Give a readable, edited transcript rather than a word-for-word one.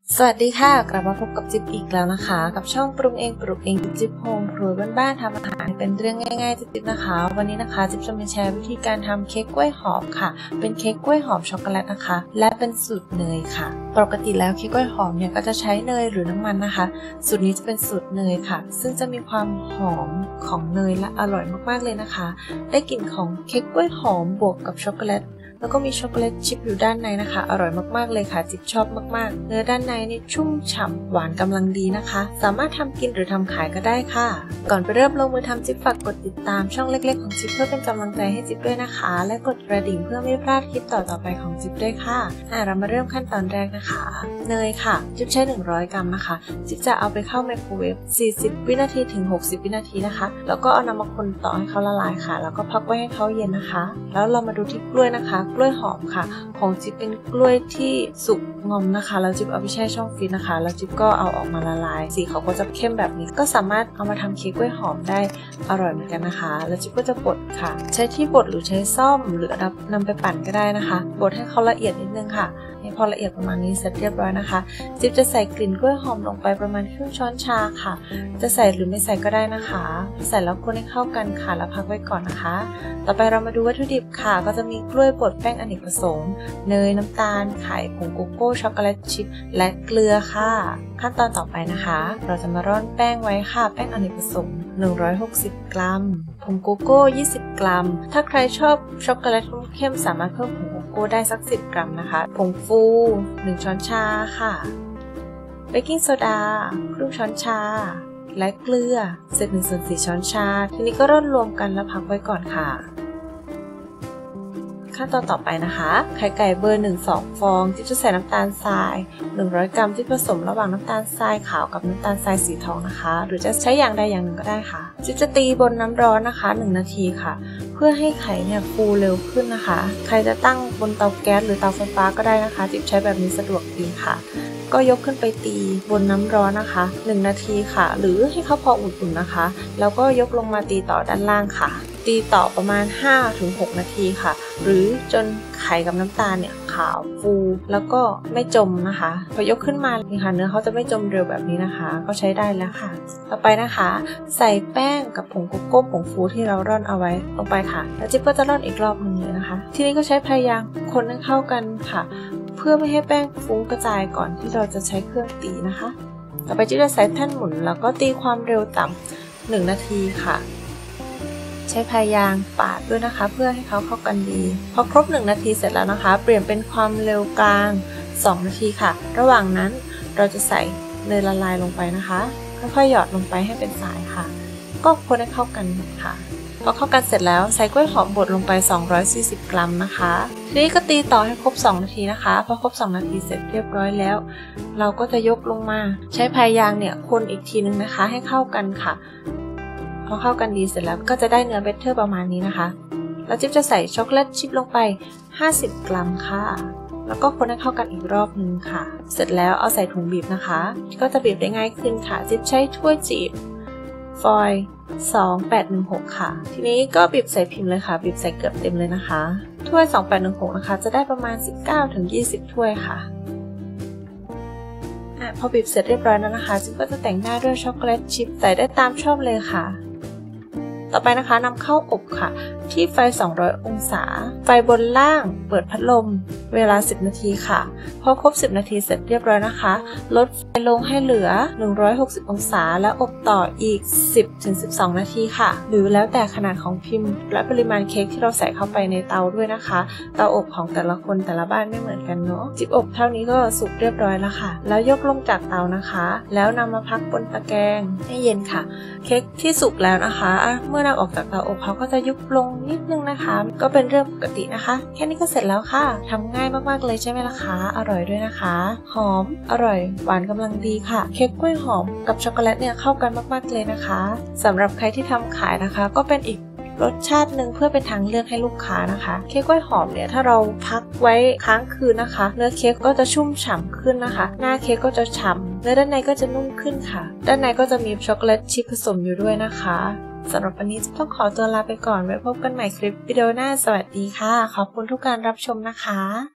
สวัสดีค่ะกลับมาพบกับจิ๊บอีกแล้วนะคะกับช่องปรุงเองปลูกเองจิ๊บโฮมครัวบ้านๆทำอาหารเป็นเรื่องง่ายๆจิ๊บนะคะวันนี้นะคะจิ๊บจะมาแชร์วิธีการทำเค้กกล้วยหอมค่ะเป็นเค้กกล้วยหอมช็อกโกแลตนะคะและเป็นสูตรเนยค่ะปกติแล้วเค้กกล้วยหอมเนี่ยก็จะใช้เนยหรือน้ำมันนะคะสูตรนี้จะเป็นสูตรเนยค่ะซึ่งจะมีความหอมของเนยและอร่อยมากๆเลยนะคะได้กลิ่นของเค้กกล้วยหอมบวกกับช็อกโกแลตแล้วก็มีช็อกโกแลตชิพอยู่ด้านในนะคะอร่อยมากๆเลยค่ะจิ๊บชอบมากๆเนื้อด้านในนี่ชุ่มฉ่ำหวานกำลังดีนะคะสามารถทำกินหรือทำขายก็ได้ค่ะก่อนไปเริ่มลงมือทำจิ๊บฝากกดติดตามช่องเล็กๆของจิ๊บเพื่อเป็นกำลังใจให้จิ๊บด้วยนะคะและกดกระดิ่งเพื่อไม่พลาดคลิปต่อๆไปของจิ๊บด้วยค่ะเรามาเริ่มขั้นตอนแรกนะคะเนยค่ะจิ๊บใช้100 กรัมนะคะจิ๊บจะเอาไปเข้าไมโครเวฟ40 วินาทีถึง60 วินาทีนะคะแล้วก็เอานำมาคนต่อให้เขาละลายค่ะแล้วก็พักไว้ให้เขาเย็นนะคะแล้วเรามาดูที่กล้วยนะคะกล้วยหอมค่ะของจิ๊บเป็นกล้วยที่สุกงอมนะคะแล้วจิ๊บเอาไปแช่ช่องฟรีซนะคะแล้วจิ๊บก็เอาออกมาละลายสีเขาก็จะเข้มแบบนี้ก็สามารถเอามาทำเค้กกล้วยหอมได้อร่อยเหมือนกันนะคะแล้วจิ๊บก็จะบดค่ะใช้ที่บดหรือใช้ซ่อมหรือนำไปปั่นก็ได้นะคะบดให้เขาละเอียดนิดนึงค่ะพอละเอียดประมาณนี้เสร็จเรียบร้อยนะคะจิ๊บจะใส่กลิ่นกล้วยหอมลงไปประมาณครึ่งช้อนชาค่ะจะใส่หรือไม่ใส่ก็ได้นะคะใส่แล้วคนให้เข้ากันค่ะแล้วพักไว้ก่อนนะคะต่อไปเรามาดูวัตถุดิบค่ะก็จะมีกล้วยบดแป้งอเนกประสงค์เนยน้ำตาลไข่ผงโกโก้ช็อกโกแลตชิพและเกลือค่ะขั้นตอนต่อไปนะคะเราจะมาร่อนแป้งไว้ค่ะแป้งอเนกประสงค์160 กรัมผงโกโก้20 กรัมถ้าใครชอบช็อกโกแลตเข้มสามารถเพิ่มผงโกโก้ได้สัก10 กรัมนะคะผงฟู1 ช้อนชาค่ะเบกกิ้งโซดาครึ่งช้อนชาและเกลือเศษ1/4 ช้อนชาทีนี้ก็ร่อนรวมกันแล้วพักไว้ก่อนค่ะขั้นตอนต่อไปนะคะไข่ไก่เบอร์1-2 ฟองจิ๊บจะใส่น้ำตาลทราย100 กรัมที่ผสมระหว่างน้ำตาลทรายขาวกับน้ำตาลทรายสีทองนะคะหรือจะใช้อย่างใดอย่างหนึ่งก็ได้ค่ะจิ๊บจะตีบนน้ำร้อนนะคะ1 นาทีค่ะเพื่อให้ไข่เนี่ยฟูเร็วขึ้นนะคะใครจะตั้งบนเตาแก๊สหรือเตาไฟฟ้าก็ได้นะคะจิ๊บใช้แบบนี้สะดวกดีค่ะก็ยกขึ้นไปตีบนน้ำร้อนนะคะ1 นาทีค่ะหรือให้เขาพออุ่นๆนะคะแล้วก็ยกลงมาตีต่อด้านล่างค่ะตีต่อประมาณ 5-6 นาทีค่ะหรือจนไข่กับน้ำตาลเนี่ยขาวฟูแล้วก็ไม่จมนะคะพอยกขึ้นมานี่ค่ะเนื้อเขาจะไม่จมเร็วแบบนี้นะคะก็ใช้ได้แล้วค่ะต่อไปนะคะใส่แป้งกับผงโกโก้ผงฟูที่เราร่อนเอาไว้ลงไปค่ะแล้วจิ๊บก็จะร่อนอีกรอบนึงเลยนะคะทีนี้ก็ใช้พยายามคนให้เข้ากันค่ะเพื่อไม่ให้แป้งฟุ้งกระจายก่อนที่เราจะใช้เครื่องตีนะคะต่อไปจิ๊บจะใส่แท่นหมุนแล้วก็ตีความเร็วต่ำ1 นาทีค่ะใช้พายางปาดด้วยนะคะเพื่อให้เขาเข้ากันดีพอครบ1 นาทีเสร็จแล้วนะคะเปลี่ยนเป็นความเร็วกลาง2 นาทีค่ะระหว่างนั้นเราจะใส่เนยละลายลงไปนะคะค่อยๆหยอดลงไปให้เป็นสายค่ะก็คนให้เข้ากันค่ะพอเข้ากันเสร็จแล้วใส่กล้วยหอมบดลงไป240 กรัมนะคะทีนี้ก็ตีต่อให้ครบ2 นาทีนะคะพอครบ2 นาทีเสร็จเรียบร้อยแล้วเราก็จะยกลงมาใช้พายางเนี่ยคนอีกทีนึงนะคะให้เข้ากันค่ะพอเข้ากันดีเสร็จแล้วก็จะได้เนื้อเบเตอร์ประมาณนี้นะคะแล้วจิ๊บจะใส่ช็อกโกแลตชิพลงไป50 กรัมค่ะแล้วก็คนให้เข้ากันอีกรอบนึงค่ะเสร็จแล้วเอาใส่ถุงบีบนะคะก็จะบีบได้ง่ายขึ้นค่ะจิ๊บใช้ถ้วยจีบฟอยล์2816ค่ะทีนี้ก็บีบใส่พิมพ์เลยค่ะบีบใส่เกือบเต็มเลยนะคะถ้วย2816นะคะจะได้ประมาณ19-20 ถ้วยค่ะพอบีบเสร็จเรียบร้อยแล้วนะคะจิ๊บก็จะแต่งหน้าด้วยช็อกโกแลตชิพใส่ได้ตามชอบเลยค่ะต่อไปนะคะนำเข้าอบค่ะที่ไฟ200 องศาไฟบนล่างเปิดพัดลมเวลา10 นาทีค่ะพอครบ10 นาทีเสร็จเรียบร้อยนะคะลดไฟลงให้เหลือ160 องศาแล้วอบต่ออีก 10-12 นาทีค่ะหรือแล้วแต่ขนาดของพิมพ์และปริมาณเค้กที่เราใส่เข้าไปในเตาด้วยนะคะเตาอบของแต่ละคนแต่ละบ้านไม่เหมือนกันเนาะจิ๊บอบเท่านี้ก็สุกเรียบร้อยแล้วค่ะแล้วยกลงจากเตานะคะแล้วนำมาพักบนตะแกรงให้เย็นค่ะเค้กที่สุกแล้วนะคะเมื่อนำออกจากเตาอบเขาก็จะยุบลงนิดนึงนะคะก็เป็นเรื่องปกตินะคะแค่นี้ก็เสร็จแล้วค่ะทำง่ายมากๆเลยใช่ไหมล่ะคะอร่อยด้วยนะคะหอมอร่อยหวานกำลังดีค่ะเค้กกล้วยหอมกับช็อกโกแลตเนี่ยเข้ากันมากๆเลยนะคะสำหรับใครที่ทำขายนะคะก็เป็นอีกรสชาติหนึ่งเพื่อเป็นทางเลือกให้ลูกค้านะคะเค้กกล้วยหอมเนี่ยถ้าเราพักไว้ค้างคืนนะคะเนื้อเค้กก็จะชุ่มฉ่ำขึ้นนะคะหน้าเค้กก็จะฉ่ำเนื้อด้านในก็จะนุ่มขึ้นค่ะด้านในก็จะมีช็อกโกแลตชิพผสมอยู่ด้วยนะคะสำหรับวันนี้จะต้องขอตัวลาไปก่อนไว้พบกันใหม่คลิปวิดีโอหน้าสวัสดีค่ะขอบคุณทุกการรับชมนะคะ